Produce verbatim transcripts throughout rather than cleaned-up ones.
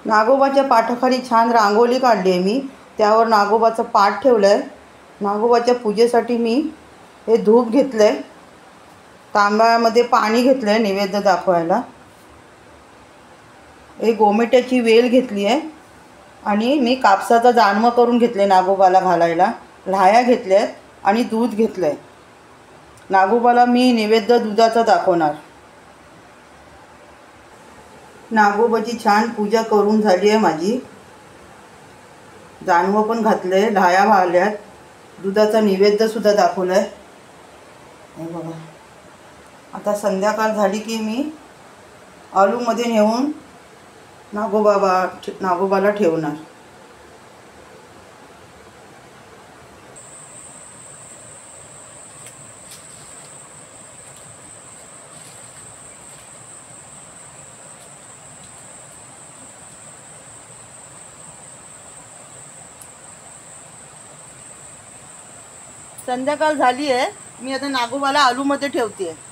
नागोबाच्या पाठाखाली छान रांगोळी काढली आहे मी. त्यावर नागोबाचं पाठ ठेवलं आहे. नागोबाच्या पूजेसाठी मी हे धूप घेतलं आहे. तांब्यामध्ये पाणी घेतलं आहे नैवेद्य दाखवायला. हे गोमिट्याची वेल घेतली आहे आणि मी कापसाचा जानवं करून घेतले नागोबाला घालायला. लाह्या घेतल्या आहेत आणि दूध घेतलं आहे. नागोबाला मी नैवेद्य दुधाचा दाखवणार. नागोबाची छान पूजा करून झाली आहे माझी. जानवं पण घातलं आहे, लाह्या वाहल्यात, दुधाचा नैवेद्यसुद्धा दाखवलं आहे. हे बघा. आता संध्याकाळ झाली की मी आलूमध्ये नेऊन नागोबाबा नागोबाला ठेवणार. संध्याकाळ झाली आहे. मी आता नागोबाला आलूमध्ये ठेवते आहे.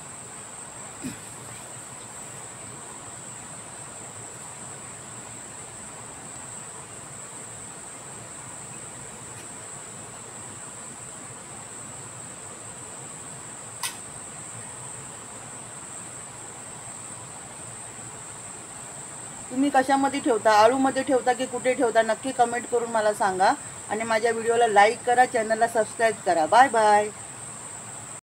तुम्ही कशामध्ये ठेवता, आळूमध्ये ठेवता की कुठे ठेवता, नक्की कमेंट करून मला सांगा. आणि माझ्या व्हिडिओला लाईक करा, चॅनलला सबस्क्राईब करा. Bye bye.